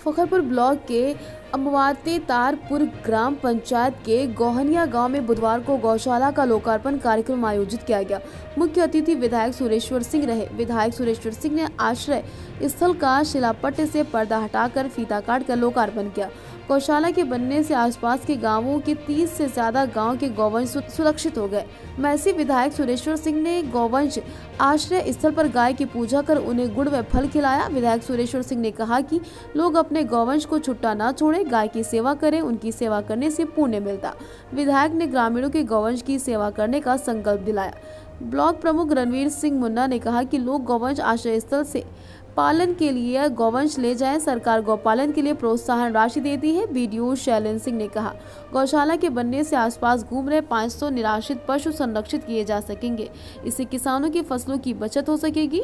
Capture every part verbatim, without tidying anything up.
Fakharpur block के अमवाते तारपुर ग्राम पंचायत के गोहनिया गांव में बुधवार को गौशाला का लोकार्पण कार्यक्रम आयोजित किया गया। मुख्य अतिथि विधायक सुरेश्वर सिंह रहे। विधायक सुरेश्वर सिंह ने आश्रय स्थल का शिलापट्ट से पर्दा हटाकर फीता काटकर लोकार्पण किया। गौशाला के बनने से आसपास के गांवों के तीस से ज्यादा गांव के गौवंश सुरक्षित हो गए। मैसी विधायक सुरेश्वर सिंह ने गौवंश आश्रय स्थल पर गाय की पूजा कर उन्हें गुड़ व फल खिलाया। विधायक सुरेश्वर सिंह ने कहा कि लोग अपने गौवंश को छुट्टा न छोड़े, गाय की सेवा करें, उनकी सेवा करने से पुण्य मिलता। विधायक ने ग्रामीणों के गौवंश की सेवा करने का संकल्प दिलाया। ब्लॉक प्रमुख रणवीर सिंह मुन्ना ने कहा कि लोग गौवंश आश्रय स्थल से पालन के लिए गौवंश ले जाएं। सरकार गौपालन के लिए प्रोत्साहन राशि देती है। बीडीओ शैलन सिंह ने कहा, गौशाला के बनने से आसपास घूम रहे पाँच सौ निराश्रित पशु संरक्षित किए जा सकेंगे। इससे किसानों की फसलों की बचत हो सकेगी।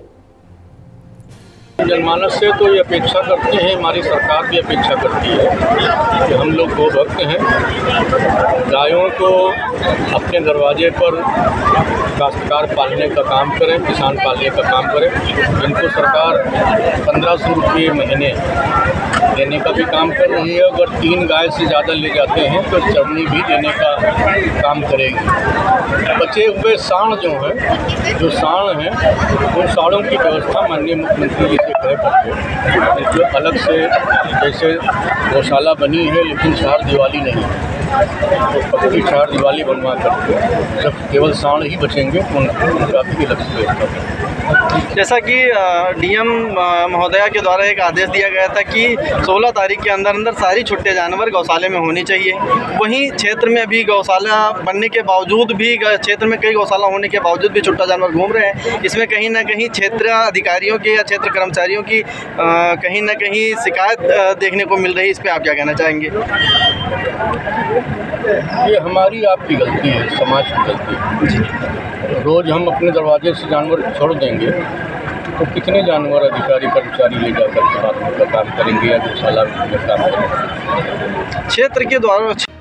जनमानस से तो ये अपेक्षा करते हैं, हमारी सरकार भी अपेक्षा करती है कि हम लोग गौ भक्त हैं। गायों को अपने दरवाजे पर काश्तकार पालने का काम करें, किसान पालने का काम करें। इनको सरकार पंद्रह सौ रुपये महीने देने का भी काम कर रही है। अगर तीन गाय से ज़्यादा ले जाते हैं तो चरनी भी देने का काम करेगी। बचे हुए साँड़ जो हैं जो साँड़ हैं उन साँड़ों की व्यवस्था माननीय मुख्यमंत्री जी से कहे पड़ते जो अलग से जैसे गौशाला बनी है लेकिन चार दिवाली नहीं, तो पक्की चार दिवाली बनवा करके जब केवल साँड़ ही बचेंगे तो उनका भी अलग से व्यवस्था। जैसा कि डीएम महोदया के द्वारा एक आदेश दिया गया था कि सोलह तारीख के अंदर अंदर सारी छुट्टे जानवर गौशाले में होनी चाहिए। वहीं क्षेत्र में अभी गौशाला बनने के बावजूद भी क्षेत्र में कई गौशाला होने के बावजूद भी छुट्टा जानवर घूम रहे हैं। इसमें कहीं ना कहीं क्षेत्र अधिकारियों की या क्षेत्र कर्मचारियों की कहीं ना कहीं शिकायत देखने को मिल रही है। इस पर आप क्या कहना चाहेंगे? ये हमारी आपकी गलती है, समाज की गलती है। रोज़ हम अपने दरवाजे से जानवर छोड़ देंगे तो कितने जानवर अधिकारी कर्मचारी ले जाकर के बात का काम करेंगे या गौशाला में काम करेंगे। क्षेत्र के द्वारा